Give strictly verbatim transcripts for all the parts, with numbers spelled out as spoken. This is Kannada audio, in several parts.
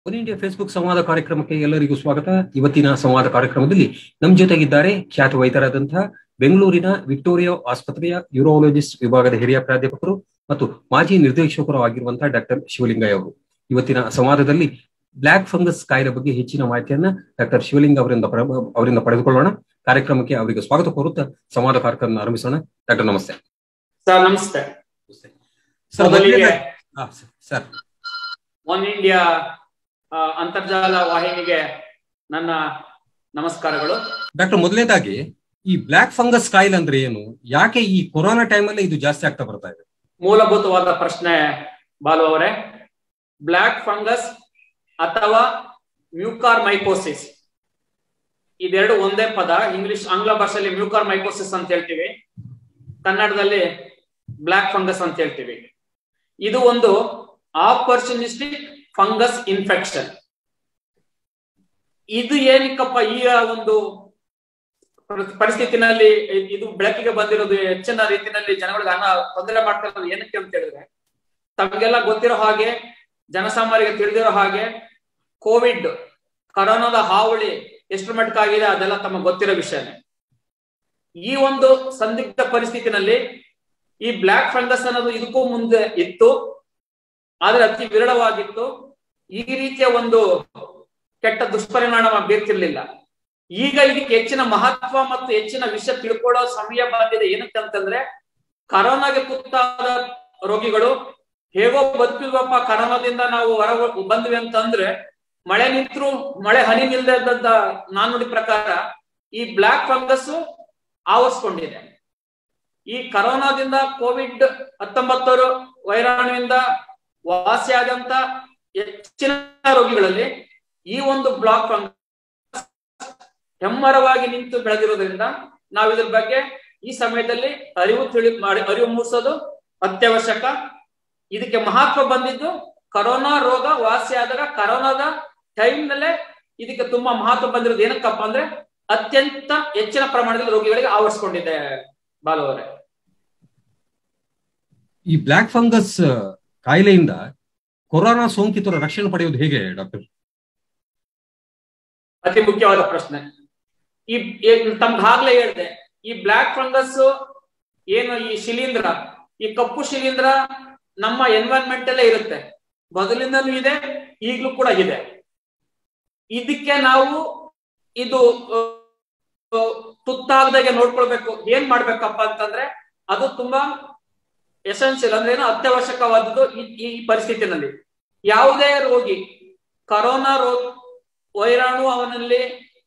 ಒನ್ ಇಂಡಿಯಾ ಫೇಸ್ಬುಕ್ ಸಂವಾದ ಕಾರ್ಯಕ್ರಮಕ್ಕೆ ಎಲ್ಲರಿಗೂ ಸ್ವಾಗತ. ಇವತ್ತಿನ ಸಂವಾದ ಕಾರ್ಯಕ್ರಮದಲ್ಲಿ ನಮ್ಮ ಜೊತೆಗಿದ್ದಾರೆ ಖ್ಯಾತ ವೈದ್ಯರಾದಂತಹ ಬೆಂಗಳೂರಿನ ವಿಕ್ಟೋರಿಯಾ ಆಸ್ಪತ್ರೆಯ ಯೂರಾಲಜಿಸ್ಟ್ ವಿಭಾಗದ ಹಿರಿಯ ಪ್ರಾಧ್ಯಾಪಕರು ಮತ್ತು ಮಾಜಿ ನಿರ್ದೇಶಕರು ಆಗಿರುವಂತಹ ಡಾಕ್ಟರ್ ಶಿವಲಿಂಗಯ್ಯ ಅವರು. ಇವತ್ತಿನ ಸಂವಾದದಲ್ಲಿ ಬ್ಲಾಕ್ ಫಂಗಸ್ ಕಾಯಿಲೆ ಬಗ್ಗೆ ಹೆಚ್ಚಿನ ಮಾಹಿತಿಯನ್ನ ಡಾಕ್ಟರ್ ಶಿವಲಿಂಗ ಅವರಿಂದ ಅವರಿಂದ ಪಡೆದುಕೊಳ್ಳೋಣ. ಕಾರ್ಯಕ್ರಮಕ್ಕೆ ಅವರಿಗೆ ಸ್ವಾಗತ ಕೋರುತ್ತಾ ಸಂವಾದ ಕಾರ್ಯಕ್ರಮ ಆರಂಭಿಸೋಣ. ಡಾಕ್ಟರ್ ನಮಸ್ತೆ. ಸರ್ ನಮಸ್ತೆ ಸರ್. ಒನ್ ಇಂಡಿಯಾ ಅಂತರ್ಜಾಲ ವಾಹಿನಿಗೆ ನನ್ನ ನಮಸ್ಕಾರಗಳು. ಡಾಕ್ಟರ್, ಮೊದಲನೇದಾಗಿ ಈ ಬ್ಲಾಕ್ ಫಂಗಸ್ ಕಾಯಿಲೆ ಅಂದ್ರೆ ಏನು, ಯಾಕೆ ಈ ಕೊರೋನಾ ಟೈಮಲ್ಲಿ ಇದು ಜಾಸ್ತಿ ಆಗ್ತಾ ಬರ್ತಾ ಇದೆ? ಮೂಲಭೂತವಾದ ಪ್ರಶ್ನೆ ಬಾಲು ಅವರೇ. ಬ್ಲಾಕ್ ಫಂಗಸ್ ಅಥವಾ ಮ್ಯೂಕಾರ್ ಮೈಕೋಸಿಸ್ ಇದೆರಡು ಒಂದೇ ಪದ. ಇಂಗ್ಲಿಷ್ ಆಂಗ್ಲ ಭಾಷೆಯಲ್ಲಿ ಮ್ಯೂಕಾರ್ ಮೈಕೋಸಿಸ್ ಅಂತ ಹೇಳ್ತೀವಿ, ಕನ್ನಡದಲ್ಲಿ ಬ್ಲಾಕ್ ಫಂಗಸ್ ಅಂತ ಹೇಳ್ತೀವಿ. ಇದು ಒಂದು ಆಪರ್ಚುನಿಸ್ಟಿಕ್ ಫಂಗಸ್ ಇನ್ಫೆಕ್ಷನ್. ಇದು ಏನಕ್ಕಪ್ಪ ಈ ಒಂದು ಪರಿಸ್ಥಿತಿನಲ್ಲಿ ಇದು ಬೆಳಕಿಗೆ ಬಂದಿರೋದು, ಹೆಚ್ಚಿನ ರೀತಿಯಲ್ಲಿ ಜನಗಳಿಗೆ ಅನ್ನ ತೊಂದರೆ ಮಾಡ್ತಾ ಇರೋದು ಏನಕ್ಕೆ ಅಂತ ಹೇಳಿದ್ರೆ, ತಮಗೆಲ್ಲ ಗೊತ್ತಿರೋ ಹಾಗೆ, ಜನಸಾಮಾನ್ಯರಿಗೆ ತಿಳಿದಿರೋ ಹಾಗೆ, ಕೋವಿಡ್ ಕರೋನಾದ ಹಾವಳಿ ಎಷ್ಟು ಮಟ್ಟಕ್ಕಾಗಿದೆ ಅದೆಲ್ಲ ತಮಗೆ ಗೊತ್ತಿರೋ ವಿಷಯನೇ. ಈ ಒಂದು ಸಂದಿಗ್ಧ ಪರಿಸ್ಥಿತಿನಲ್ಲಿ ಈ ಬ್ಲಾಕ್ ಫಂಗಸ್ ಅನ್ನೋದು ಇದಕ್ಕೂ ಮುಂದೆ ಇತ್ತು, ಆದ್ರೆ ಅತಿ ವಿರಳವಾಗಿತ್ತು. ಈ ರೀತಿಯ ಒಂದು ಕೆಟ್ಟ ದುಷ್ಪರಿಣಾಮ ಬೀರ್ತಿರ್ಲಿಲ್ಲ. ಈಗ ಇದಕ್ಕೆ ಹೆಚ್ಚಿನ ಮಹತ್ವ ಮತ್ತು ಹೆಚ್ಚಿನ ವಿಷಯ ತಿಳ್ಕೊಳ್ಳೋ ಸಮಯ ಬಂದಿದೆ. ಏನಕ್ಕೆ ಅಂತಂದ್ರೆ, ಕರೋನಾಗೆ ತುತ್ತಾದ ರೋಗಿಗಳು ಹೇಗೋ ಬದುಕಿಲ್ವಪ್ಪ, ಕರೋನಾದಿಂದ ನಾವು ಹೊರ ಬಂದ್ವಿ ಅಂತಂದ್ರೆ ಮಳೆ ನಿಂತರು ಮಳೆ ಹನಿ ನಿಲ್ದ ನಾನುಡಿ ಪ್ರಕಾರ ಈ ಬ್ಲಾಕ್ ಫಂಗಸ್ ಆವರಿಸ್ಕೊಂಡಿದೆ. ಈ ಕರೋನಾದಿಂದ ಕೋವಿಡ್ ಹತ್ತೊಂಬತ್ತರ ವೈರಾಣುವಿಂದ ವಾಸಿಯಾದಂತ ಹೆಚ್ಚಿನ ರೋಗಿಗಳಲ್ಲಿ ಈ ಒಂದು ಬ್ಲಾಕ್ ಫಂಗಸ್ ಹೆಮ್ಮರವಾಗಿ ನಿಂತು ಬೆಳೆದಿರೋದ್ರಿಂದ ನಾವು ಇದ್ರ ಬಗ್ಗೆ ಈ ಸಮಯದಲ್ಲಿ ಅರಿವು ತಿಳಿ ಮಾಡಿ ಅರಿವು ಮೂಡಿಸೋದು ಅತ್ಯವಶ್ಯಕ. ಇದಕ್ಕೆ ಮಹತ್ವ ಬಂದಿದ್ದು ಕರೋನಾ ರೋಗ ವಾಸಿಯಾದಾಗ ಕರೋನಾದ ಟೈಮ್ ನಲ್ಲೇ ಇದಕ್ಕೆ ತುಂಬಾ ಮಹತ್ವ ಬಂದಿರೋದು. ಏನಕ್ಕಪ್ಪ ಅಂದ್ರೆ ಅತ್ಯಂತ ಹೆಚ್ಚಿನ ಪ್ರಮಾಣದಲ್ಲಿ ರೋಗಿಗಳಿಗೆ ಆವರಿಸಿಕೊಂಡಿದೆ. ಬಾಲು ಅವರೇ, ಈ ಬ್ಲಾಕ್ ಫಂಗಸ್ ಕಾಯಿಲೆಯಿಂದ ಕೊರೋನಾ ಸೋಂಕಿತರ ರಕ್ಷಣೆ ಪಡೆಯುವುದು ಹೇಗೆ ಡಾಕ್ಟರ್? ಅತಿ ಮುಖ್ಯವಾದ ಪ್ರಶ್ನೆ. ಈ ತಮ್ಗಾಗ್ಲೇ ಹೇಳಿದೆ, ಈ ಬ್ಲಾಕ್ ಫಂಗಸ್ ಏನು, ಈ ಶಿಲೀಂಧ್ರ, ಈ ಕಪ್ಪು ಶಿಲೀಂಧ್ರ ನಮ್ಮ ಎನ್ವೈರನ್ಮೆಂಟ್ ಅಲ್ಲೇ ಇರುತ್ತೆ, ಮೊದಲಿಂದನೂ ಇದೆ, ಈಗ್ಲೂ ಕೂಡ ಇದೆ. ಇದಕ್ಕೆ ನಾವು ಇದು ತುತ್ತಾಗದಾಗೆ ನೋಡ್ಕೊಳ್ಬೇಕು. ಏನ್ ಮಾಡ್ಬೇಕಪ್ಪ ಅಂತಂದ್ರೆ, ಅದು ತುಂಬಾ ಎಸೆನ್ಷಿಯಲ್ ಅಂದ್ರೆ ಏನು, ಅತ್ಯವಶ್ಯಕವಾದದ್ದು ಈ ಪರಿಸ್ಥಿತಿನಲ್ಲಿ. ಯಾವುದೇ ರೋಗಿ ಕರೋನಾ ರೋಗ ವೈರಾಣು ಅವನಲ್ಲಿ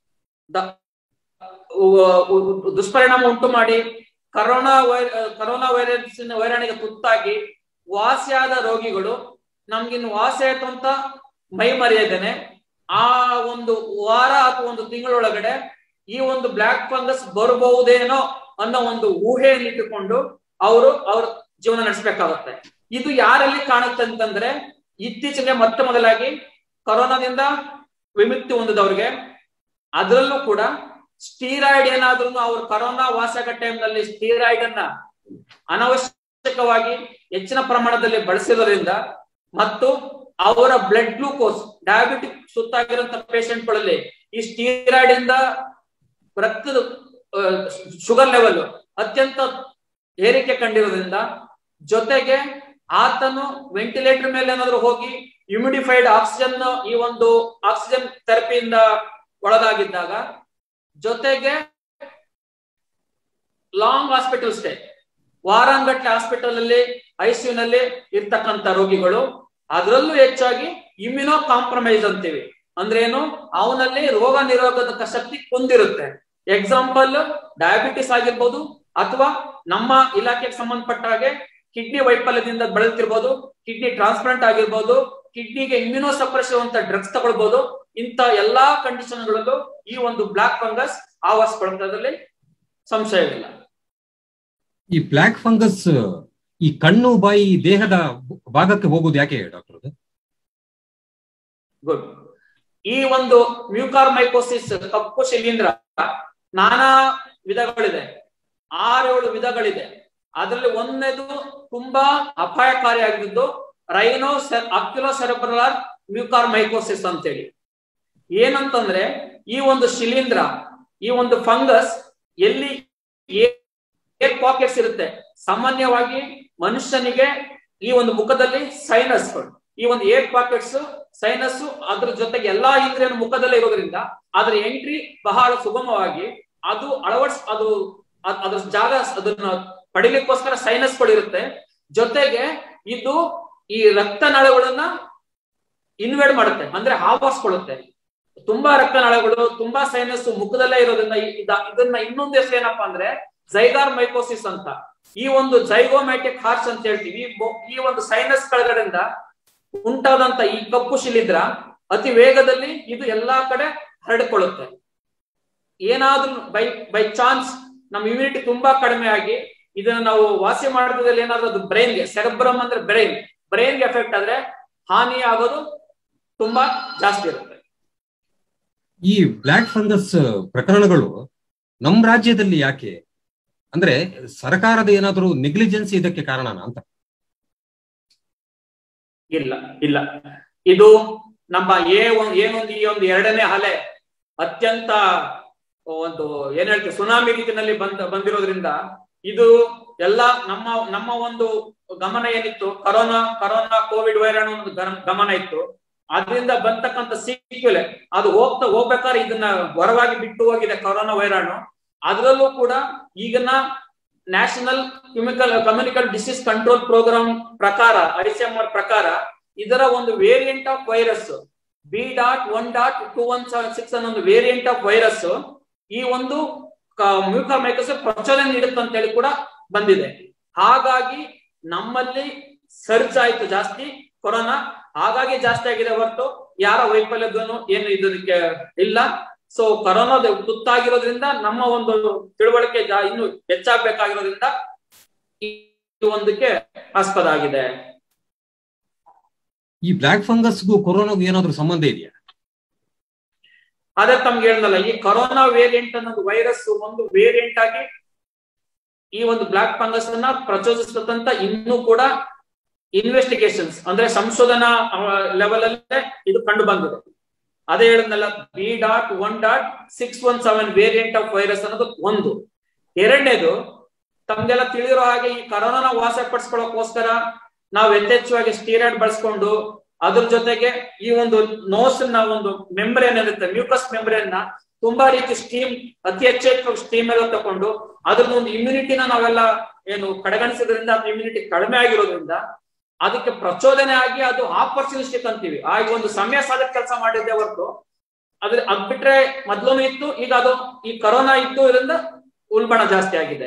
ದುಷ್ಪರಿಣಾಮ ಉಂಟು ಮಾಡಿ ಕರೋನಾ ವೈ ಕರೋನಾ ವೈರಸ್ ವೈರಾಣಿಗೆ ತುತ್ತಾಗಿ ವಾಸಿಯಾದ ರೋಗಿಗಳು ನಮ್ಗಿನ್ನು ವಾಸಿ ಆಯ್ತು ಅಂತ ಮೈ ಮರೆಯದೇನೆ ಆ ಒಂದು ವಾರ ಅಥವಾ ಒಂದು ತಿಂಗಳೊಳಗಡೆ ಈ ಒಂದು ಬ್ಲಾಕ್ ಫಂಗಸ್ ಬರಬಹುದೇನೋ ಅನ್ನೋ ಒಂದು ಊಹೆಯನ್ನು ಇಟ್ಟುಕೊಂಡು ಅವರು ಅವ್ರ ಜೀವನ ನಡೆಸಬೇಕಾಗುತ್ತೆ. ಇದು ಯಾರಲ್ಲಿ ಕಾಣುತ್ತೆ ಅಂತಂದ್ರೆ, ಇತ್ತೀಚೆಗೆ ಮತ್ತೆ ಮೊದಲಾಗಿ ಕರೋನಾದಿಂದ ವಿಮುಕ್ತಿ ಹೊಂದಿದವ್ರಿಗೆ, ಅದರಲ್ಲೂ ಕೂಡ ಸ್ಟೀರಾಯ್ಡ್ ಏನಾದ್ರೂ ಅವ್ರು ಕರೋನಾ ವಾಸಕ ಟೈಮ್ ನಲ್ಲಿ ಸ್ಟೀರಾಯ್ಡ್ ಅನ್ನ ಅನವಶ್ಯಕವಾಗಿ ಹೆಚ್ಚಿನ ಪ್ರಮಾಣದಲ್ಲಿ ಬಳಸಿರೋದ್ರಿಂದ ಮತ್ತು ಅವರ ಬ್ಲಡ್ ಗ್ಲೂಕೋಸ್ ಡಯಾಬಿಟಿಕ್ ಸುತ್ತಾಗಿರುವಂತ ಪೇಷಂಟ್ಗಳಲ್ಲಿ ಈ ಸ್ಟೀರಾಯ್ಡ್ ಇಂದ ರಕ್ತದ ಶುಗರ್ ಲೆವೆಲ್ ಅತ್ಯಂತ ಏರಿಕೆ ಕಂಡಿರೋದ್ರಿಂದ, ಜೊತೆಗೆ ಆತನು ವೆಂಟಿಲೇಟರ್ ಮೇಲೆ ಏನಾದ್ರು ಹೋಗಿ ಹ್ಯೂಮಿಡಿಫೈಡ್ ಆಕ್ಸಿಜನ್ ಈ ಒಂದು ಆಕ್ಸಿಜನ್ ಥೆರಪಿಯಿಂದ ಒಳಗಾಗಿದ್ದಾಗ, ಜೊತೆಗೆ ಲಾಂಗ್ ಹಾಸ್ಪಿಟಲ್ ಸ್ಟೇ, ವಾರಾಂಗಟ್ಲೆ ಹಾಸ್ಪಿಟಲ್ ಅಲ್ಲಿ ಐಸಿಯು ನಲ್ಲಿ ಇರ್ತಕ್ಕಂಥ ರೋಗಿಗಳು, ಅದರಲ್ಲೂ ಹೆಚ್ಚಾಗಿ ಇಮ್ಯುನೋ ಕಾಂಪ್ರಮೈಸ್ ಅಂತೀವಿ. ಅಂದ್ರೆ ಏನು, ಅವನಲ್ಲಿ ರೋಗ ನಿರೋಧಕ ಶಕ್ತಿ ಹೊಂದಿರುತ್ತೆ. ಎಕ್ಸಾಂಪಲ್ ಡಯಾಬಿಟಿಸ್ ಆಗಿರ್ಬೋದು, ಅಥವಾ ನಮ್ಮ ಇಲಾಖೆಗೆ ಸಂಬಂಧಪಟ್ಟ ಹಾಗೆ ಕಿಡ್ನಿ ವೈಫಲ್ಯದಿಂದ ಬಳಲ್ತಿರ್ಬೋದು, ಕಿಡ್ನಿ ಟ್ರಾನ್ಸ್ಪ್ಲಾಂಟ್ ಆಗಿರ್ಬೋದು, ಕಿಡ್ನಿಗೆ ಇಮ್ಯುನೋ ಸಪ್ರೆಷನ್ ಅಂತ ಡ್ರಗ್ಸ್ ತಗೊಳ್ಬಹುದು. ಇಂತ ಎಲ್ಲಾ ಕಂಡೀಷನ್ಗಳಲ್ಲೂ ಈ ಒಂದು ಬ್ಲಾಕ್ ಫಂಗಸ್ ಆವರಿಸಿಕೊಳ್ಳೋದ್ರಲ್ಲಿ ಸಂಶಯವಿಲ್ಲ. ಈ ಬ್ಲಾಕ್ ಫಂಗಸ್ ಈ ಕಣ್ಣು ಬಾಯಿ ದೇಹದ ಭಾಗಕ್ಕೆ ಹೋಗುದು ಯಾಕೆ ಡಾಕ್ಟರ್? ಗುಡ್. ಈ ಒಂದು ಮ್ಯೂಕಾರ್ ಮೈಕೋಸಿಸ್ ಕಪ್ಪು ಶಿಲೀಂಧ್ರ ನಾನಾ ವಿಧಗಳಿದೆ, ಆರೇಳು ವಿಧಗಳಿದೆ. ಅದರಲ್ಲಿ ಒಂದನೇದು ತುಂಬಾ ಅಪಾಯಕಾರಿಯಾಗಿದ್ದು ರೈನೋ ಆಕ್ಯುಲೋ ಸೆರೆಬ್ರಲರ್ ಮ್ಯೂಕಾರ್ಮೈಕೋಸಿಸ್ ಅಂತೇಳಿ. ಏನಂತಂದ್ರೆ ಈ ಒಂದು ಶಿಲೀಂಧ್ರ, ಈ ಒಂದು ಫಂಗಸ್ ಎಲ್ಲಿ ಏರ್ ಪಾಕೆಟ್ಸ್ ಇರುತ್ತೆ. ಸಾಮಾನ್ಯವಾಗಿ ಮನುಷ್ಯನಿಗೆ ಈ ಒಂದು ಮುಖದಲ್ಲಿ ಸೈನಸ್ಗಳು, ಈ ಒಂದು ಏರ್ ಪಾಕೆಟ್ಸ್ ಸೈನಸ್ ಅದ್ರ ಜೊತೆಗೆ ಎಲ್ಲಾ ಇಂದ್ರಿಯ ಮುಖದಲ್ಲೇ ಇರೋದ್ರಿಂದ ಅದ್ರ ಎಂಟ್ರಿ ಬಹಳ ಸುಗಮವಾಗಿ ಅದು ಅಳವಡಿಸ್ ಅದು ಅದ್ರ ಜಾಗ ಅದನ್ನ ಪಡಿಲಿಕ್ಕೋಸ್ಕರ ಸೈನಸ್ಗಳು ಇರುತ್ತೆ. ಜೊತೆಗೆ ಇದು ಈ ರಕ್ತನಾಳಗಳನ್ನ ಇನ್ವೇಡ್ ಮಾಡುತ್ತೆ, ಅಂದ್ರೆ ಆವರಿಸ್ಕೊಳ್ಳುತ್ತೆ. ತುಂಬಾ ರಕ್ತನಾಳಗಳು, ತುಂಬಾ ಸೈನಸ್ ಮುಖದಲ್ಲೇ ಇರೋದ್ರಿಂದ ಇದನ್ನ ಇನ್ನೊಂದು ಹೆಸರು ಏನಪ್ಪಾ ಅಂದ್ರೆ ಝೈಗಾರ್ ಮೈಕೋಸಿಸ್ ಅಂತ. ಈ ಒಂದು ಜೈಗೋಮ್ಯಾಟಿಕ್ ಹಾರ್ಚ್ ಅಂತ ಹೇಳ್ತೀವಿ. ಈ ಒಂದು ಸೈನಸ್ ಕೆಳಗಡೆಯಿಂದ ಉಂಟಾದಂತ ಈ ಕಪ್ಪು ಶಿಲೀಂಧ್ರ ಅತಿ ವೇಗದಲ್ಲಿ ಇದು ಎಲ್ಲಾ ಕಡೆ ಹರಡಿಕೊಳ್ಳುತ್ತೆ. ಏನಾದ್ರೂ ಬೈ ಬೈ ಚಾನ್ಸ್ ನಮ್ಮ ಇಮ್ಯುನಿಟಿ ತುಂಬಾ ಕಡಿಮೆ ಆಗಿ ಇದನ್ನ ನಾವು ವಾಸಿ ಮಾಡಿದಲ್ಲಿ ಏನಾದ್ರೂ ಅದು ಬ್ರೈನ್ಗೆ, ಸೆರೆಬ್ರಮ್ ಅಂದ್ರೆ ಬ್ರೈನ್, ಬ್ರೈನ್ಗೆ ಎಫೆಕ್ಟ್ ಆದ್ರೆ ಹಾನಿ ಆಗೋದು ತುಂಬಾ ಜಾಸ್ತಿ ಇರುತ್ತೆ. ಈ ಬ್ಲ್ಯಾಕ್ ಫಂಗಸ್ ಪ್ರಕರಣಗಳು ನಮ್ಮ ರಾಜ್ಯದಲ್ಲಿ ಯಾಕೆ ಅಂದ್ರೆ ಸರ್ಕಾರದ ಏನಾದರೂ ನೆಗ್ಲಿಜೆನ್ಸ್ ಇದಕ್ಕೆ ಕಾರಣನ ಅಂತ? ಇಲ್ಲ ಇಲ್ಲ, ಇದು ನಮ್ಮ ಏ ಏನೊಂದು ಈ ಒಂದು ಎರಡನೇ ಅಲೆ ಅತ್ಯಂತ ಒಂದು ಏನ್ ಹೇಳ್ತೀವಿ ಸುನಾಮಿ ರೀತಿಯಲ್ಲಿ ಬಂದ ಬಂದಿರೋದ್ರಿಂದ ಇದು ಎಲ್ಲ ನಮ್ಮ ನಮ್ಮ ಒಂದು ಗಮನ ಏನಿತ್ತು, ಕರೋನಾ ಕರೋನಾ ಕೋವಿಡ್ ವೈರಾಣು ಒಂದು ಗಮನ ಇತ್ತು. ಅದರಿಂದ ಬಂತಕ್ಕಂಥ ಸೀಕ್ವೆಲೆ ಅದು ಹೋಗ್ತಾ ಹೋಗ್ಬೇಕಾದ್ರೆ ಇದನ್ನ ಹೊರವಾಗಿ ಬಿಟ್ಟು ಹೋಗಿದೆ ಕರೋನಾ ವೈರಾಣು. ಅದರಲ್ಲೂ ಕೂಡ ಈಗಿನ ನ್ಯಾಷನಲ್ ಕ್ಯೂಮಿಕಲ್ ಕಮ್ಯುನಿಕಲ್ ಡಿಸೀಸ್ ಕಂಟ್ರೋಲ್ ಪ್ರೋಗ್ರಾಮ್ ಪ್ರಕಾರ, ಐ ಸಿ ಎಂ ಆರ್ ಪ್ರಕಾರ ಇದರ ಒಂದು variant of virus B dot one dot two one seven six ಅನ್ನೋ ಒಂದು ವೇರಿಯಂಟ್ ಆಫ್ ವೈರಸ್ ಈ ಒಂದು ಮ್ಯೂಕಾರ್ಮೈಕೋಸಿಸ್ ಪ್ರಚೋದನೆ ನೀಡುತ್ತೆ ಅಂತ ಹೇಳಿ ಕೂಡ ಬಂದಿದೆ. ಹಾಗಾಗಿ ನಮ್ಮಲ್ಲಿ ಸರ್ಜ್ ಆಯ್ತು ಜಾಸ್ತಿ ಕೊರೋನಾ, ಹಾಗಾಗಿ ಜಾಸ್ತಿ ಆಗಿದೆ ಹೊರತು ಯಾರ ವೈಫಲ್ಯದನು ಏನು ಇದಕ್ಕೆ ಇಲ್ಲ. ಸೊ ಕೊರೋನಾದ ತುತ್ತಾಗಿರೋದ್ರಿಂದ ನಮ್ಮ ಒಂದು ತಿಳುವಳಿಕೆ ಇನ್ನು ಹೆಚ್ಚಾಗಬೇಕಾಗಿರೋದ್ರಿಂದ ಇದು ಒಂದಕ್ಕೆ ಆಸ್ಪದ ಆಗಿದೆ. ಈ ಬ್ಲ್ಯಾಕ್ ಫಂಗಸ್ಗೂ ಕೊರೋನಾಗೂ ಏನಾದ್ರೂ ಸಂಬಂಧ ಇದೆಯಾ? ಅದೇ ತಮ್ಗೆ ಹೇಳಿದಲ್ಲ, ಈ ಕೊರೋನಾ ವೇರಿಯಂಟ್ ಅನ್ನೋದು ವೈರಸ್ ಒಂದು ವೇರಿಯಂಟ್ ಆಗಿ ಈ ಒಂದು ಬ್ಲ್ಯಾಕ್ ಫಂಗಸ್ ಅನ್ನ ಪ್ರಚೋದಿಸತಂತ ಇನ್ನೂ ಕೂಡ ಇನ್ವೆಸ್ಟಿಗೇಷನ್ಸ್ ಅಂದ್ರೆ ಸಂಶೋಧನಾ ಲೆವೆಲ್ ಅಲ್ಲೇ ಇದು ಕಂಡು ಬಂದಿದೆ. ಅದೇ ಹೇಳಿದ್ನಲ್ಲ, B dot one dot six one seven variant of virus ಅನ್ನೋದು ಒಂದು. ಎರಡನೇದು ತಮ್ಗೆಲ್ಲ ತಿಳಿದಿರೋ ಹಾಗೆ ಈ ಕರೋನಾನ ವಾಸಪಡಿಸ್ಕೊಳ್ಳೋಕೋಸ್ಕರ ನಾವು ಯಥೇಚ್ಛವಾಗಿ ಸ್ಟೀರಾಯ್ಡ್ ಬಳಸ್ಕೊಂಡು ಅದ್ರ ಜೊತೆಗೆ ಈ ಒಂದು ನೋಸ್ ನ ಒಂದು ಮೆಂಬ್ರೇನ್ ಇರುತ್ತೆ, ಮ್ಯೂಕಸ್ ಮೆಂಬ್ರೇನ್ ನ ತುಂಬಾ ರೀತಿ ಸ್ಟೀಮ್ ಅತಿ ಹೆಚ್ಚು ಸ್ಟೀಮ್ ಎಲ್ಲ ತಕೊಂಡು ಅದ್ರದ್ದು ಒಂದು ಇಮ್ಯುನಿಟಿನ ನಾವೆಲ್ಲ ಏನು ಕಡೆಗಣಿಸೋದ್ರಿಂದ ಅದು ಇಮ್ಯುನಿಟಿ ಕಡಿಮೆ ಆಗಿರೋದ್ರಿಂದ ಅದಕ್ಕೆ ಪ್ರಚೋದನೆ ಆಗಿ ಅದು ಆಪರ್ಚುನಿಸ್ಟಿಕ್ ಅಂತೀವಿ. ಆ ಒಂದು ಸಮಯ ಸಾಧಕ ಕೆಲಸ ಮಾಡಿದ್ದೆ ಹೊರತು ಅದ್ರ ಅದ್ ಬಿಟ್ರೆ ಮೊದ್ಲು ಇತ್ತು, ಈಗ ಅದು ಈ ಕರೋನಾ ಇತ್ತು, ಇದರಿಂದ ಉಲ್ಬಣ ಜಾಸ್ತಿ ಆಗಿದೆ.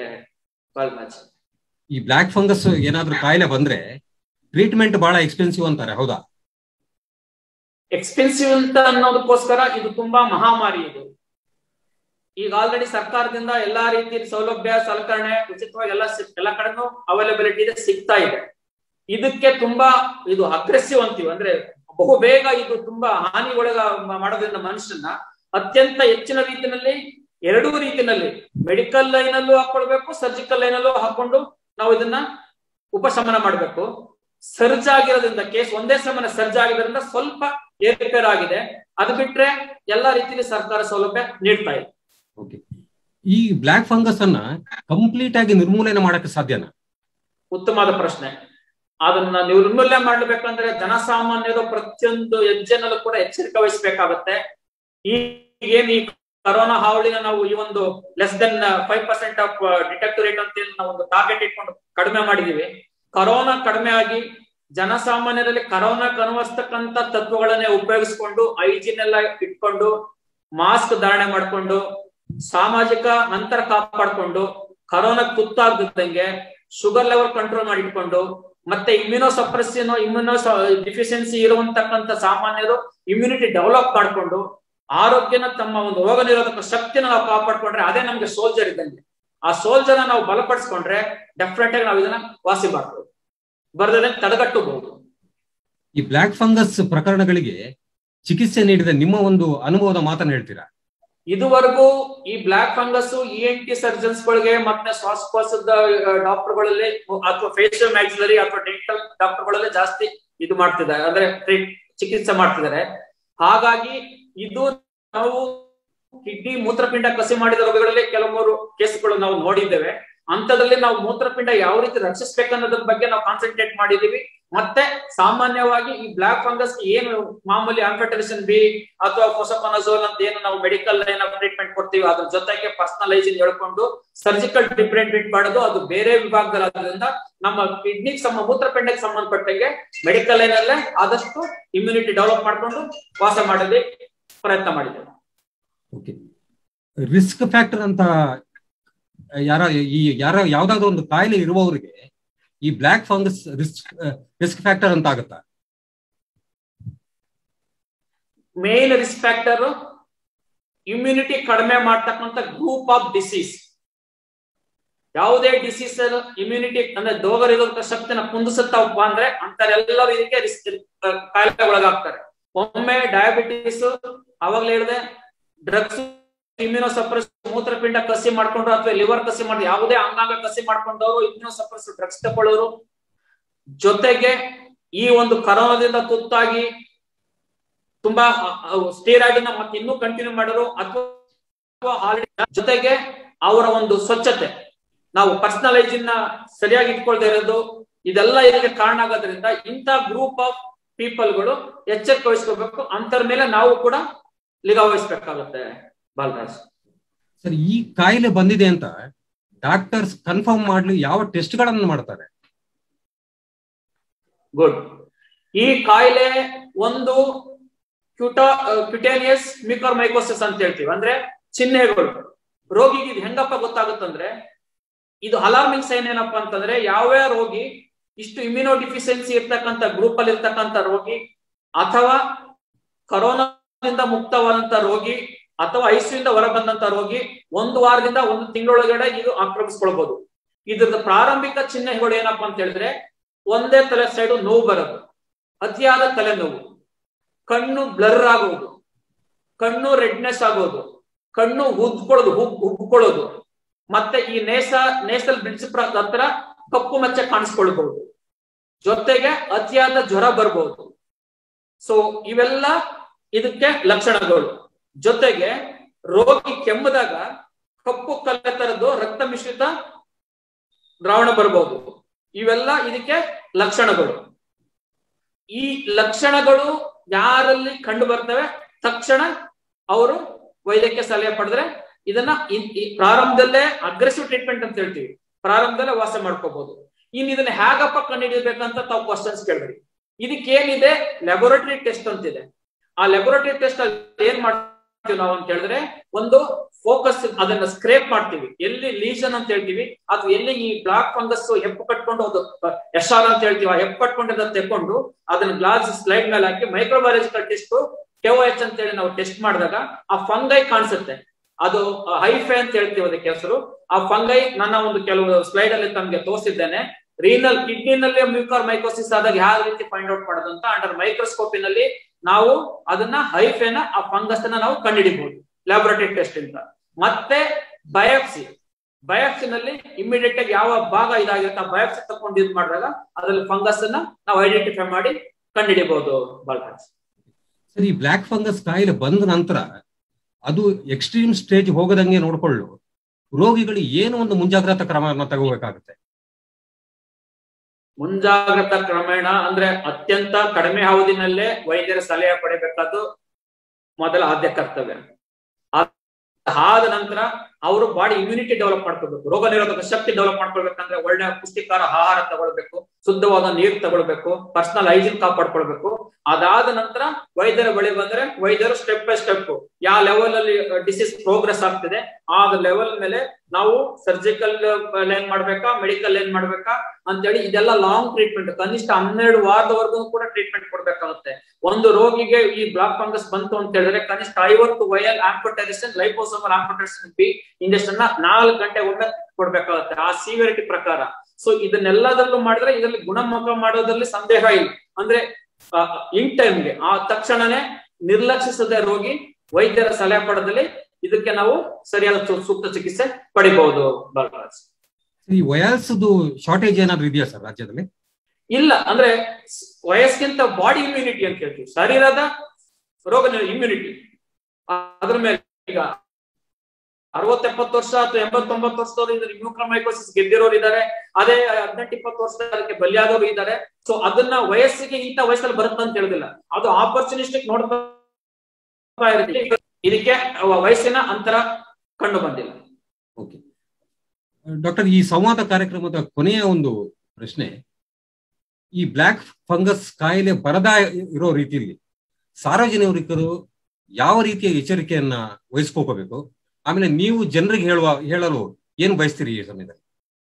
ಈ ಬ್ಲ್ಯಾಕ್ ಫಂಗಸ್ ಏನಾದ್ರೂ ಕಾಯಿಲೆ ಬಂದ್ರೆ ಟ್ರೀಟ್ಮೆಂಟ್ ಬಹಳ ಎಕ್ಸ್ಪೆನ್ಸಿವ್ ಅಂತಾರೆ, ಹೌದಾ? ಎಕ್ಸ್ಪೆನ್ಸಿವ್ ಅಂತ ಅನ್ನೋದಕ್ಕೋಸ್ಕರ ಇದು ತುಂಬಾ ಮಹಾಮಾರಿ. ಇದು ಈಗ ಆಲ್ರೆಡಿ ಸರ್ಕಾರದಿಂದ ಎಲ್ಲಾ ರೀತಿಯ ಸೌಲಭ್ಯ ಸಲಕರಣೆ ಉಚಿತವಾಗಿ ಎಲ್ಲ ಎಲ್ಲ ಕಡೆನೂ ಅವೈಲಬಿಲಿಟಿ ಇದೆ, ಸಿಗ್ತಾ ಇದೆ. ಇದಕ್ಕೆ ತುಂಬಾ ಇದು ಅಗ್ರೆಸಿವ್ ಅಂತೀವಿ, ಅಂದ್ರೆ ಬಹು ಬೇಗ ಇದು ತುಂಬಾ ಹಾನಿ ಒಳಗ ಮಾಡೋದ್ರಿಂದ ಮನುಷ್ಯನ ಅತ್ಯಂತ ಹೆಚ್ಚಿನ ರೀತಿಯಲ್ಲಿ ಎರಡೂ ರೀತಿಯಲ್ಲಿ ಮೆಡಿಕಲ್ ಲೈನ್ ಅಲ್ಲೂ ಹಾಕೊಳ್ಬೇಕು, ಸರ್ಜಿಕಲ್ ಲೈನ್ ಅಲ್ಲೂ ಹಾಕೊಂಡು ನಾವು ಇದನ್ನ ಉಪಶಮನ ಮಾಡ್ಬೇಕು. ಸರ್ಜ್ ಆಗಿರೋದ್ರಿಂದ ಕೇಸ್ ಒಂದೇ ಸಮಯ ಸರ್ಜ್ ಆಗಿರೋದ್ರಿಂದ ಸ್ವಲ್ಪ ಏರ್ಪೇರ್ ಆಗಿದೆ. ಅದು ಬಿಟ್ರೆ ಎಲ್ಲಾ ರೀತಿಯಲ್ಲಿ ಸರ್ಕಾರ ಸೌಲಭ್ಯ ನೀಡ್ತಾ ಇದೆ. ಈ ಬ್ಲ್ಯಾಕ್ ಫಂಗಸ್ ಅನ್ನ ಕಂಪ್ಲೀಟ್ ಆಗಿ ನಿರ್ಮೂಲನೆ ಮಾಡಕ್ಕೆ ಸಾಧ್ಯನಾ? ಉತ್ತಮವಾದ ಪ್ರಶ್ನೆ. ಅದನ್ನ ನೀವು ನಿರ್ಮೂಲನೆ ಮಾಡ್ಬೇಕಂದ್ರೆ ಜನಸಾಮಾನ್ಯರು ಪ್ರತಿಯೊಂದು ಹೆಜ್ಜೆನಲ್ಲೂ ಕೂಡ ಎಚ್ಚರಿಕೆ ವಹಿಸಬೇಕಾಗತ್ತೆ. ಈ ಏನ್ ಈ ಕರೋನಾ ಹಾವಳಿನ ನಾವು ಈ ಒಂದು less than five percent of detect rate ಅಂತ ನಾವು ಒಂದು ಟಾರ್ಗೆಟ್ ಇಟ್ಕೊಂಡು ಕಡಿಮೆ ಮಾಡಿದೀವಿ. ಕರೋನಾ ಕಡಿಮೆ ಆಗಿ ಜನಸಾಮಾನ್ಯರಲ್ಲಿ ಕರೋನಾ ಕನ್ವಸ್ತಕ್ಕಂತ ತತ್ವಗಳನ್ನೇ ಉಪಯೋಗಿಸ್ಕೊಂಡು ಹೈಜೀನ್ ಎಲ್ಲ ಇಟ್ಕೊಂಡು ಮಾಸ್ಕ್ ಧಾರಣೆ ಮಾಡ್ಕೊಂಡು ಸಾಮಾಜಿಕ ಅಂತರ ಕಾಪಾಡ್ಕೊಂಡು ಕರೋನಾ ತುತ್ತಾಗದಂಗೆ ಶುಗರ್ ಲೆವೆಲ್ ಕಂಟ್ರೋಲ್ ಮಾಡಿ ಇಟ್ಕೊಂಡು ಮತ್ತೆ ಇಮ್ಯುನೋ ಸಪ್ರೆಷನ್ ಇಮ್ಯುನೋ ಡಿಫಿಷಿಯನ್ಸಿ ಇರುವಂತಕ್ಕಂಥ ಸಾಮಾನ್ಯರು ಇಮ್ಯುನಿಟಿ ಡೆವಲಪ್ ಮಾಡ್ಕೊಂಡು ಆರೋಗ್ಯನ ತಮ್ಮ ಒಂದು ರೋಗ ನಿರೋಧಕ ಶಕ್ತಿನ ನಾವು ಕಾಪಾಡ್ಕೊಂಡ್ರೆ ಅದೇ ನಮ್ಗೆ ಸೋಲ್ಜರ್ ಇದ್ದಂಗೆ. ಆ ಸೋಲ್ಜರ್ನ ನಾವು ಬಲಪಡಿಸ್ಕೊಂಡ್ರೆ ಡೆಫಿನೆಟ್ ಆಗಿ ನಾವು ಇದನ್ನ ವಾಸಿ ಮಾಡ್ಬೋದು, ಬರ್ದೇ ತಡೆಗಟ್ಟಬಹುದು. ಈ ಬ್ಲ್ಯಾಕ್ ಫಂಗಸ್ ಪ್ರಕರಣಗಳಿಗೆ ಚಿಕಿತ್ಸೆ ನೀಡಿದ ನಿಮ್ಮ ಒಂದು ಅನುಭವದ ಮಾತನ್ನ ಹೇಳ್ತೀರಾ? ಇದುವರೆಗೂ ಈ black fungus E N T surgeons ಗಳಿಗೆ ಮತ್ತೆ ಶ್ವಾಸಕೋಶದ ಡಾಕ್ಟರ್ಗಳಲ್ಲಿ ಅಥವಾ ಫೇಶಿಯಲ್ ಮ್ಯಾಕ್ಸಿಲರಿ ಅಥವಾ ಡೆಂಟಲ್ ಡಾಕ್ಟರ್ಗಳಲ್ಲಿ ಜಾಸ್ತಿ ಇದು ಮಾಡ್ತಿದ್ದಾರೆ, ಅಂದ್ರೆ ಚಿಕಿತ್ಸೆ ಮಾಡ್ತಿದ್ದಾರೆ. ಹಾಗಾಗಿ ಇದು ನಾವು ಕಿಡ್ನಿ ಮೂತ್ರಪಿಂಡ ಕಸಿ ಮಾಡಿದ ರೋಗಗಳಲ್ಲಿ ಕೆಲವರು ಕೇಸ್ಗಳು ನಾವು ನೋಡಿದ್ದೇವೆ. ಅಂತದ್ರಲ್ಲಿ ನಾವು ಮೂತ್ರಪಿಂಡ ಯಾವ ರೀತಿ ರಕ್ಷಿಸ್ಬೇಕನ್ನೋದ್ರ ಬಗ್ಗೆ ನಾವು ಕಾನ್ಸಂಟ್ರೇಟ್ ಮಾಡಿದೀವಿ. ಮತ್ತೆ ಸಾಮಾನ್ಯವಾಗಿ ಈ ಬ್ಲಾಕ್ ಫಂಗಸ್ ಏನು ಮಾಮೂಲಿ ಆಂಫಿಟರಿಸಿನ್ ಬಿ ಅಥವಾ ಫೋಸೋಕೊನಜೋಲ್ ಅಂತ ಏನು ನಾವು ಮೆಡಿಕಲ್ ಲೈನ್ ಆಫ್ ಟ್ರೀಟ್ಮೆಂಟ್ ಕೊಡ್ತೀವಿ, ಅದ್ರ ಜೊತೆಗೆ ಪರ್ಸನಲ್ ಹೈಜೀನ್ ಹೇಳ್ಕೊಂಡು ಸರ್ಜಿಕಲ್ ಟ್ರೀಟ್ಮೆಂಟ್ ಮಾಡೋದು ಅದು ಬೇರೆ ವಿಭಾಗದಲ್ಲಿ ಆದ್ರಿಂದ ನಮ್ಮ ಕಿಡ್ನಿಗೆ ಸಂಬಂಧ ಮೂತ್ರಪಿಂಡಕ್ಕೆ ಸಂಬಂಧಪಟ್ಟಂಗೆ ಮೆಡಿಕಲ್ ಲೈನ್ ಅಲ್ಲೇ ಆದಷ್ಟು ಇಮ್ಯುನಿಟಿ ಡೆವಲಪ್ ಮಾಡ್ಕೊಂಡು ವಾಸ ಮಾಡಲಿ ಪ್ರಯತ್ನ ಮಾಡಿದ್ದೇವೆ. ರಿಸ್ಕ್ ಫ್ಯಾಕ್ಟರ್ ಅಂತ ಯಾರ ಈ ಯಾರ ಯಾವ್ದಾದ್ರು ಒಂದು ಕಾಯಿಲೆ ಇರುವವರಿಗೆ ಈ black fungus risk risk factor ಅಂತ ಆಗುತ್ತಾ? ಮೇನ್ ರಿಸ್ಕ್ ಫ್ಯಾಕ್ಟರ್ ಇಮ್ಯುನಿಟಿ ಕಡಿಮೆ ಮಾಡ್ತಕ್ಕಂಥ ಗ್ರೂಪ್ ಆಫ್ ಡಿಸೀಸ್. ಯಾವುದೇ ಡಿಸೀಸ್ ಇಮ್ಯುನಿಟಿ ಅಂದ್ರೆ ರೋಗನಿರೋಧಕ ಶಕ್ತಿನ ಕುಂದಿಸುತ್ತಪ್ಪ ಅಂದ್ರೆ ಅಂತರೆಲ್ಲರೂ ಇದಕ್ಕೆ ರಿಸ್ಕ್ ಕಾಯಿಲೆ ಒಳಗಾಗ್ತಾರೆ. ಒಮ್ಮೆ ಡಯಾಬಿಟಿಸ್, ಅವಾಗ್ಲೇ ಹೇಳಿದೆ ಡ್ರಗ್ಸ್, ಇಮ್ಯುನೋಸಪ್ರೆಸ್, ಮೂತ್ರಪಿಂಡ ಕಸಿ ಮಾಡ್ಕೊಂಡ್ರು ಅಥವಾ ಲಿವರ್ ಕಸಿ ಮಾಡಿ ಯಾವುದೇ ಅಂಗಾಂಗ ಕಸಿ ಮಾಡ್ಕೊಂಡವರು ಇಮ್ಯುನೋಸಪ್ರೆಸ್ ಡ್ರಗ್ಸ್ ತಗೊಳ್ಳೋರು, ಜೊತೆಗೆ ಈ ಒಂದು ಕರೋನಾದಿಂದ ತುತ್ತಾಗಿ ತುಂಬಾ ಸ್ಟೀರಾಯ್ಡ್ ನ ಮತ್ತೆ ಇನ್ನೂ ಕಂಟಿನ್ಯೂ ಮಾಡೋರು ಅಥವಾ ಜೊತೆಗೆ ಅವರ ಒಂದು ಸ್ವಚ್ಛತೆ, ನಾವು ಪರ್ಸನಲ್ ಹೈಜೀನ್ ನ ಸರಿಯಾಗಿ ಇಟ್ಕೊಳ್ತಾ ಇರೋದು, ಇದೆಲ್ಲ ಇದಕ್ಕೆ ಕಾರಣ ಆಗೋದ್ರಿಂದ ಇಂಥ ಗ್ರೂಪ್ ಆಫ್ ಪೀಪಲ್ಗಳು ಎಚ್ಚರಿಕೆ ವಹಿಸ್ಕೋಬೇಕು. ಅಂತರ ಮೇಲೆ ನಾವು ಕೂಡ ನಿಗಾ ವಹಿಸ್ಬೇಕಾಗುತ್ತೆ. ಬಾಲರಾಜ್ ಸರ್, ಈ ಕಾಯಿಲೆ ಬಂದಿದೆ ಅಂತ ಡಾಕ್ಟರ್ಸ್ ಕನ್ಫರ್ಮ್ ಮಾಡ್ಲಿ ಯಾವ ಟೆಸ್ಟ್ ಗಳನ್ನು ಮಾಡ್ತಾರೆ? ಗುಡ್. ಈ ಕಾಯಿಲೆ ಒಂದು ಕ್ಯೂಟಾ ಕ್ಯೂಟೇನಿಯಸ್ ಮ್ಯೂಕರ್ಮೈಕೋಸಿಸ್ ಅಂತ ಹೇಳ್ತೀವಿ, ಅಂದ್ರೆ ಚಿಹ್ನೆಗಳು. ರೋಗಿಗೆ ಇದು ಹೆಂಗಪ್ಪ ಗೊತ್ತಾಗುತ್ತಂದ್ರೆ, ಇದು ಅಲಾರ್ಮಿಂಗ್ ಸೈನ್ ಏನಪ್ಪಾ ಅಂತಂದ್ರೆ, ಯಾವ್ಯಾವ ರೋಗಿ ಇಷ್ಟು ಇಮ್ಯುನೋ ಡಿಫಿಷಿಯನ್ಸಿ ಇರ್ತಕ್ಕಂಥ ಗ್ರೂಪ್ ಅಲ್ಲಿ ಇರ್ತಕ್ಕಂಥ ರೋಗಿ ಅಥವಾ ಕರೋನಾದಿಂದ ಮುಕ್ತವಾದಂತ ರೋಗಿ ಅಥವಾ ಐಸಿಯುಯಿಂದ ಹೊರ ಬಂದಂತ ರೋಗಿ ಒಂದು ವಾರದಿಂದ ಒಂದು ತಿಂಗಳೊಳಗಡೆ ಇದು ಆಕ್ರಮಿಸ್ಕೊಳ್ಬಹುದು. ಇದ್ರದ್ದು ಪ್ರಾರಂಭಿಕ ಚಿಹ್ನೆಗಳು ಏನಪ್ಪಾ ಅಂತ ಹೇಳಿದ್ರೆ, ಒಂದೇ ತಲೆ ಸೈಡು ನೋವು ಬರೋದು, ಅತಿಯಾದ ತಲೆನೋವು, ಕಣ್ಣು ಬ್ಲರ್ ಆಗೋದು, ಕಣ್ಣು ರೆಡ್ನೆಸ್ ಆಗೋದು, ಕಣ್ಣು ಉದ್ಕೊಳ್ಳೋದು ಉಬ್ಕೊಳ್ಳೋದು, ಮತ್ತೆ ಈ ನೇಸ ನೇಸಲ್ ಬ್ರಿಡ್ಜ್ ಹತ್ರ ಕಪ್ಪು ಮಚ್ಚೆ ಕಾಣಿಸ್ಕೊಳ್ಬಹುದು, ಜೊತೆಗೆ ಅತಿಯಾದ ಜ್ವರ ಬರ್ಬಹುದು. ಸೊ ಇವೆಲ್ಲ ಇದಕ್ಕೆ ಲಕ್ಷಣಗಳು. ಜೊತೆಗೆ ರೋಗಿ ಕೆಮ್ಮದಾಗ ಕಪ್ಪು ಕಲೆ ತರದ್ದು ರಕ್ತ ಮಿಶ್ರಿತ ದ್ರಾವಣ ಬರಬಹುದು. ಇವೆಲ್ಲ ಇದಕ್ಕೆ ಲಕ್ಷಣಗಳು. ಈ ಲಕ್ಷಣಗಳು ಯಾರಲ್ಲಿ ಕಂಡು ಬರ್ತವೆ ತಕ್ಷಣ ಅವರು ವೈದ್ಯಕೀಯ ಸಲಹೆ ಪಡೆದ್ರೆ ಇದನ್ನ ಪ್ರಾರಂಭದಲ್ಲೇ ಅಗ್ರೆಸಿವ್ ಟ್ರೀಟ್ಮೆಂಟ್ ಅಂತ ಹೇಳ್ತೀವಿ, ಪ್ರಾರಂಭದಲ್ಲೇ ವಾಸ ಮಾಡ್ಕೋಬಹುದು. ಇನ್ ಇದನ್ನ ಹೇಗಪ್ಪ ಕಂಡುಹಿಡಿಯಬೇಕಂತ ತಾವು ಕ್ವಶನ್ಸ್ ಕೇಳ್ಬೇಡಿ. ಇದಕ್ಕೇನಿದೆ ಲ್ಯಾಬೋರೇಟರಿ ಟೆಸ್ಟ್ ಅಂತಿದೆ. ಆ ಲ್ಯಾಬೋರೇಟರಿ ಟೆಸ್ಟ್ ಅಲ್ಲಿ ಏನ್ ಮಾಡ್ತೀವಿ ನಾವು ಅಂತ ಹೇಳಿದ್ರೆ, ಒಂದು ಫೋಕಸ್ ಅದನ್ನ ಸ್ಕ್ರೇಪ್ ಮಾಡ್ತೀವಿ, ಎಲ್ಲಿ ಲೀಷನ್ ಅಂತ ಹೇಳ್ತೀವಿ ಅಥವಾ ಎಲ್ಲಿ ಈ ಬ್ಲಾಕ್ ಫಂಗಸ್ ಹೆಪ್ಪು ಕಟ್ಕೊಂಡು ಒಂದು ಎಶಾರ್ ಅಂತ ಹೇಳ್ತೀವಿ, ಆ ಹೆಪ್ಪು ಕಟ್ಕೊಂಡಿದ್ದ ತೆಕೊಂಡು ಅದನ್ನ ಗ್ಲಾಸ್ ಸ್ಲೈಡ್ ಮೇಲೆ ಹಾಕಿ ಮೈಕ್ರೋಬಯಾಲಜಿಕಲ್ ಟೆಸ್ಟ್ ಕೆಒ ಎಚ್ ಅಂತ ಹೇಳಿ ನಾವು ಟೆಸ್ಟ್ ಮಾಡಿದಾಗ ಆ ಫಂಗೈ ಕಾಣಿಸುತ್ತೆ. ಅದು ಹೈಫೆ ಅಂತ ಹೇಳ್ತೀವಿ ಅದಕ್ಕೆ ಹೆಸರು. ಆ ಫಂಗೈ ನನ್ನ ಒಂದು ಕೆಲವು ಸ್ಲೈಡ್ ಅಲ್ಲಿ ತಮ್ಗೆ ತೋರಿಸಿದ್ದೇನೆ. ರೀನಲ್ ಕಿಡ್ನಿನಲ್ಲಿ ಮ್ಯೂಕರ್ಮೈಕೋಸಿಸ್ ಆದಾಗ ಯಾವ ರೀತಿ ಫೈಂಡ್ ಔಟ್ ಮಾಡೋದು ಅಂತ ಅಂಡರ್ ಮೈಕ್ರೋಸ್ಕೋಪಿನಲ್ಲಿ ನಾವು ಅದನ್ನ ಹೈಫೆನ ಆ ಫಂಗಸ್ ಅನ್ನ ನಾವು ಕಂಡುಹಿಡಿಬಹುದು ಲ್ಯಾಬೋರೇಟರಿ ಟೆಸ್ಟ್ ಇಂದ. ಮತ್ತೆ ಬಯಾಪ್ಸಿ, ಬಯಾಪ್ಸಿನಲ್ಲಿ ಇಮಿಡಿಯೇಟ್ ಆಗಿ ಯಾವ ಭಾಗ ಇದಾಗಿರುತ್ತೆ ಆ ಬಯಾಪ್ಸಿ ತಕೊಂಡು ಇದು ಮಾಡಿದಾಗ ಅದ್ರಲ್ಲಿ ಫಂಗಸ್ ಅನ್ನ ನಾವು ಐಡೆಂಟಿಫೈ ಮಾಡಿ ಕಂಡುಹಿಡಿಯಬಹುದು. ಬಾಲರಾಜ್ ಸರಿ, ಬ್ಲಾಕ್ ಫಂಗಸ್ ಕಾಯಿಲೆ ಬಂದ ನಂತರ ಅದು ಎಕ್ಸ್ಟ್ರೀಮ್ ಸ್ಟೇಜ್ ಹೋಗದಂಗೆ ನೋಡ್ಕೊಳ್ಳು ರೋಗಿಗಳು ಏನು ಒಂದು ಮುಂಜಾಗ್ರತಾ ಕ್ರಮವನ್ನು ತಗೋಬೇಕಾಗುತ್ತೆ? ಮುಂಜಾಗ್ರತಾ ಕ್ರಮೇಣ ಅಂದ್ರೆ ಅತ್ಯಂತ ಕಡಿಮೆ ಅವಧಿನಲ್ಲೇ ವೈದ್ಯರ ಸಲಹೆ ಪಡೆಯಬೇಕಾದ್ದು ಮೊದಲ ಆದ್ಯ ಕರ್ತವ್ಯ. ಆದ ನಂತರ ಅವರು ಬಾಡಿ ಇಮ್ಯುನಿಟಿ ಡೆವಲಪ್ ಮಾಡ್ಕೊಳ್ಬೇಕು, ರೋಗ ನಿರೋಧಕ ಶಕ್ತಿ ಡೆವಲಪ್ ಮಾಡ್ಕೊಳ್ಬೇಕಂದ್ರೆ ಒಳ್ಳೆ ಪುಷ್ಟಿಕಾರ ಆಹಾರ ತಗೊಳ್ಬೇಕು, ಶುದ್ಧವಾದ ನೀರು ತಗೊಳ್ಬೇಕು, ಪರ್ಸನಲ್ ಹೈಜೀನ್ ಕಾಪಾಡ್ಕೊಳ್ಬೇಕು. ಅದಾದ ನಂತರ ವೈದ್ಯರ ಬಳಿ ಬಂದ್ರೆ ವೈದ್ಯರು ಸ್ಟೆಪ್ ಬೈ ಸ್ಟೆಪ್ ಯಾವ ಲೆವೆಲ್ ಅಲ್ಲಿ ಡಿಸೀಸ್ ಪ್ರೋಗ್ರೆಸ್ ಆಗ್ತಿದೆ ಆ ಲೆವೆಲ್ ಮೇಲೆ ನಾವು ಸರ್ಜಿಕಲ್ ಲೈನ್ ಮಾಡ್ಬೇಕಾ ಮೆಡಿಕಲ್ ಲೈನ್ ಮಾಡ್ಬೇಕಾ ಅಂತೇಳಿ ಇದೆಲ್ಲ ಲಾಂಗ್ ಟ್ರೀಟ್ಮೆಂಟ್, ಕನಿಷ್ಠ ಹನ್ನೆರಡು ವಾರದವರೆಗೂ ಕೂಡ ಟ್ರೀಟ್ಮೆಂಟ್ ಕೊಡ್ಬೇಕಾಗುತ್ತೆ. ಒಂದು ರೋಗಿಗೆ ಈ ಬ್ಲಾಕ್ ಫಂಗಸ್ ಬಂತು ಅಂತ ಹೇಳಿದ್ರೆ ಕನಿಷ್ಠ ಐವತ್ತು vial amphotericin liposomal amphotericin B injection ನ ನಾಲ್ಕು ಗಂಟೆ ಒಮ್ಮೆ ಕೊಡ್ಬೇಕಾಗುತ್ತೆ ಆ ಸಿವಿಯರಿಟಿ ಪ್ರಕಾರ. ಸೊ ಇದನ್ನೆಲ್ಲದಲ್ಲೂ ಮಾಡಿದ್ರೆ ಇದರಲ್ಲಿ ಗುಣಮುಖ ಮಾಡೋದ್ರಲ್ಲಿ ಸಂದೇಹ ಇಲ್ಲ. ಅಂದ್ರೆ ಇನ್ ಟೈಮ್ಗೆ ಆ ತಕ್ಷಣನೇ ನಿರ್ಲಕ್ಷಿಸದೆ ರೋಗಿ ವೈದ್ಯರ ಸಲಹೆ ಪಡೆದಲ್ಲಿ ಇದಕ್ಕೆ ನಾವು ಸರಿಯಾದ ಸೂಕ್ತ ಚಿಕಿತ್ಸೆ ಪಡಿಬಹುದು. ಬಾಲರಾಜ್, ಈ ವಯಸ್ಸದು ಶಾರ್ಟೇಜ್ ಏನಾದ್ರು ಇದೆಯಾ ಸರ್ ರಾಜ್ಯದಲ್ಲಿ? ಇಲ್ಲ ಅಂದ್ರೆ ವಯಸ್ಸಿಗಿಂತ ಬಾಡಿ ಇಮ್ಯುನಿಟಿ ಅಂತ ಹೇಳ್ತೀವಿ, ಶರೀರದ ರೋಗ ಇಮ್ಯುನಿಟಿ. ಅದ್ರ ಮೇಲೆ ಈಗ ಅರವತ್ ಎಪ್ಪತ್ತು ವರ್ಷ ಅಥವಾ ಎಂಬತ್ತೊಂಬತ್ತು ವರ್ಷದವರು ನ್ಯೂಕ್ರಮೈಕೋಸಿಸ್ ಗೆದ್ದಿರೋರು ಇದ್ದಾರೆ, ಅದೇ ಹದಿನೆಂಟು ಇಪ್ಪತ್ತು ವರ್ಷ ಅದಕ್ಕೆ ಬಲಿಯಾದವರು ಇದ್ದಾರೆ. ಸೊ ಅದನ್ನ ವಯಸ್ಸಿಗೆ ಇಂಥ ವಯಸ್ಸಲ್ಲಿ ಬರುತ್ತೆ ಅಂತ ಹೇಳುದಿಲ್ಲ, ಅದು ಆಪರ್ಚುನಿಸ್ಟಿಕ್ ನೋಡ್ತಾ ಇರುತ್ತೆ. ಇದಕ್ಕೆ ವಯಸ್ಸಿನ ಅಂತರ ಕಂಡು ಬಂದಿಲ್ಲ. ಓಕೆ ಡಾಕ್ಟರ್, ಈ ಸಂವಾದ ಕಾರ್ಯಕ್ರಮದ ಕೊನೆಯ ಒಂದು ಪ್ರಶ್ನೆ, ಈ ಬ್ಲ್ಯಾಕ್ ಫಂಗಸ್ ಕಾಯಿಲೆ ಬರದ ಇರೋ ರೀತಿಯಲ್ಲಿ ಸಾರ್ವಜನಿಕರು ಯಾವ ರೀತಿಯ ಎಚ್ಚರಿಕೆಯನ್ನ ವಹಿಸ್ಕೋಬೇಕು, ಆಮೇಲೆ ನೀವು ಜನರಿಗೆ ಹೇಳುವ ಹೇಳಲು ಏನು ಬಯಸ್ತೀರಿ ಈ ಸಮಯದಲ್ಲಿ?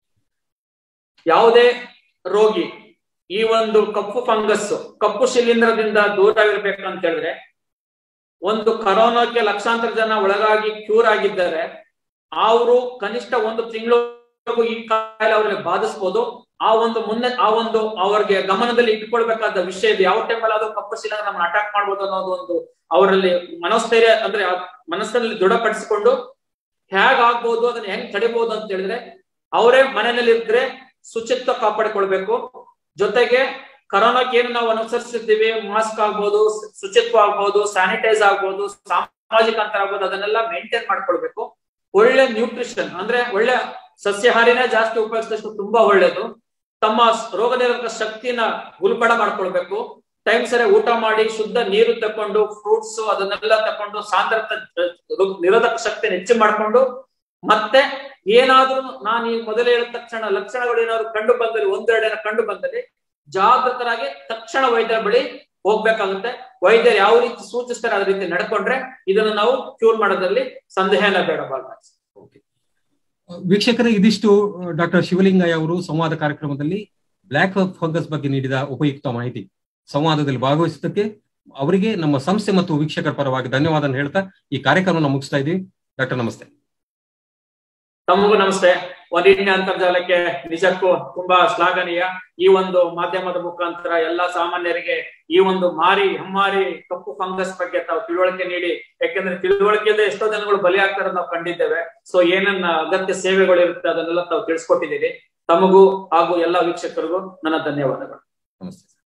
ಯಾವುದೇ ರೋಗಿ ಈ ಒಂದು ಕಪ್ಪು ಫಂಗಸ್ ಕಪ್ಪು ಶಿಲೀಂಧ್ರದಿಂದ ದೂರವಿರ್ಬೇಕಂತ ಹೇಳಿದ್ರೆ, ಒಂದು ಕರೋನಾಕ್ಕೆ ಲಕ್ಷಾಂತರ ಜನ ಒಳಗಾಗಿ ಕ್ಯೂರ್ ಆಗಿದ್ದಾರೆ, ಅವರು ಕನಿಷ್ಠ ಒಂದು ತಿಂಗಳವರೆಗೂ ಈ ಕಾಯಿಲೆ ಅವ್ರಿಗೆ ಬಾಧಿಸಬಹುದು. ಆ ಒಂದು ಮುನ್ನೆ ಆ ಒಂದು ಅವ್ರಿಗೆ ಗಮನದಲ್ಲಿ ಇಟ್ಕೊಳ್ಬೇಕಾದ ವಿಷಯ ಇದೆ. ಯಾವ ಟೈಮಲ್ಲಿ ಅದು ಕಪ್ಪು ಶಿಲೀಂಧ್ರ ನಮ್ಮನ್ನ ಅಟ್ಯಾಕ್ ಮಾಡ್ಬೋದು ಅನ್ನೋದು ಒಂದು ಅವರಲ್ಲಿ ಮನಸ್ಥೈರ್ಯ ಅಂದ್ರೆ ಮನಸ್ಸಿನಲ್ಲಿ ದೃಢಪಡಿಸಿಕೊಂಡು ಹೇಗಾಗ್ಬೋದು ಅದನ್ನ ಹೆಂಗ್ ತಡಿಬಹುದು ಅಂತ ಹೇಳಿದ್ರೆ, ಅವರೇ ಮನೆಯಲ್ಲಿ ಇದ್ರೆ ಶುಚಿತ್ವ ಕಾಪಾಡಿಕೊಳ್ಬೇಕು. ಜೊತೆಗೆ ಕರೋನಾಕ್ಕೆ ಏನು ನಾವು ಅನುಸರಿಸಿದ್ದೀವಿ, ಮಾಸ್ಕ್ ಆಗ್ಬೋದು, ಶುಚಿತ್ವ ಆಗ್ಬೋದು, ಸ್ಯಾನಿಟೈಸ್ ಆಗ್ಬೋದು, ಸಾಮಾಜಿಕ ಅಂತರ ಆಗ್ಬೋದು, ಅದನ್ನೆಲ್ಲ ಮೇಂಟೈನ್ ಮಾಡ್ಕೊಳ್ಬೇಕು. ಒಳ್ಳೆ ನ್ಯೂಟ್ರಿಷನ್ ಅಂದ್ರೆ ಒಳ್ಳೆ ಸಸ್ಯಾಹಾರಿನೇ ಜಾಸ್ತಿ ಉಪಯೋಗಿಸಿದಷ್ಟು ತುಂಬಾ ಒಳ್ಳೇದು. ತಮ್ಮ ರೋಗ ನಿರೋಧಕ ಶಕ್ತಿನ ಗುಲ್ಪಡ ಮಾಡ್ಕೊಳ್ಬೇಕು. ಟೈಮ್ ಸರಿ ಊಟ ಮಾಡಿ ಶುದ್ಧ ನೀರು ತಕೊಂಡು, ಫ್ರೂಟ್ಸ್ ಅದನ್ನೆಲ್ಲ ತಕೊಂಡು ಸಾಂದ್ರತೆ ನಿರೋಧಕ ಶಕ್ತಿನ ಹೆಚ್ಚು ಮಾಡ್ಕೊಂಡು, ಮತ್ತೆ ಏನಾದ್ರೂ ನಾನು ಈ ಮೊದಲೇ ಹೇಳಿದ ತಕ್ಷಣ ಲಕ್ಷಣಗಳು ಏನಾದ್ರು ಕಂಡು ಬಂದಲ್ಲಿ ಒಂದೆರಡೇನ ಕಂಡು ಬಂದಲ್ಲಿ ಜಾಗೃತರಾಗಿ ತಕ್ಷಣ ವೈದ್ಯರ ಬಳಿ ಹೋಗ್ಬೇಕಾಗುತ್ತೆ. ವೈದ್ಯರು ಯಾವ ರೀತಿ ಸೂಚಿಸ್ತಾರೆ ಅದೇ ರೀತಿ ನಡ್ಕೊಂಡ್ರೆ ಇದನ್ನು ನಾವು ಕ್ಯೂರ್ ಮಾಡೋದ್ರಲ್ಲಿ ಸಂದೇಹನ ಬೇಡ. ವೀಕ್ಷಕರೇ, ಇದಿಷ್ಟು ಡಾಕ್ಟರ್ ಶಿವಲಿಂಗಯ್ಯ ಅವರು ಸಂವಾದ ಕಾರ್ಯಕ್ರಮದಲ್ಲಿ ಬ್ಲ್ಯಾಕ್ ಫಂಗಸ್ ಬಗ್ಗೆ ನೀಡಿದ ಉಪಯುಕ್ತ ಮಾಹಿತಿ. ಸಂವಾದದಲ್ಲಿ ಭಾಗವಹಿಸಿದ್ದಕ್ಕೆ ಅವರಿಗೆ ನಮ್ಮ ಸಂಸ್ಥೆ ಮತ್ತು ವೀಕ್ಷಕರ ಪರವಾಗಿ ಧನ್ಯವಾದ ಹೇಳ್ತಾ ಈ ಕಾರ್ಯಕ್ರಮವನ್ನು ಮುಗಿಸ್ತಾ ಇದ್ದೀವಿ. ಡಾಕ್ಟರ್ ನಮಸ್ತೆ. ತಮಗೂ ನಮಸ್ತೆ. ಒನ್ ಅಂತರ್ಜಾಲಕ್ಕೆ ನಿಜಕ್ಕೂ ತುಂಬಾ ಶ್ಲಾಘನೀಯ. ಈ ಒಂದು ಮಾಧ್ಯಮದ ಮುಖಾಂತರ ಎಲ್ಲಾ ಸಾಮಾನ್ಯರಿಗೆ ಈ ಒಂದು ಮಾರಿ ಹಮ್ಮಾರಿ ಕಪ್ಪು ಫಂಗಸ್ ಬಗ್ಗೆ ತಾವು ತಿಳುವಳಿಕೆ ನೀಡಿ, ಯಾಕೆಂದ್ರೆ ತಿಳುವಳಿಕೆಯಿಂದ ಎಷ್ಟೋ ಜನಗಳು ಬಲಿ ಆಗ್ತಾರೆ ನಾವು ಕಂಡಿದ್ದೇವೆ. ಸೊ ಏನನ್ನ ಅಗತ್ಯ ಸೇವೆಗಳು ಇರುತ್ತೆ ಅದನ್ನೆಲ್ಲ ತಾವು ತಿಳಿಸ್ಕೊಟ್ಟಿದ್ದೀರಿ. ತಮಗೂ ಹಾಗೂ ಎಲ್ಲಾ ವೀಕ್ಷಕರಿಗೂ ನನ್ನ ಧನ್ಯವಾದಗಳು. ನಮಸ್ತೆ.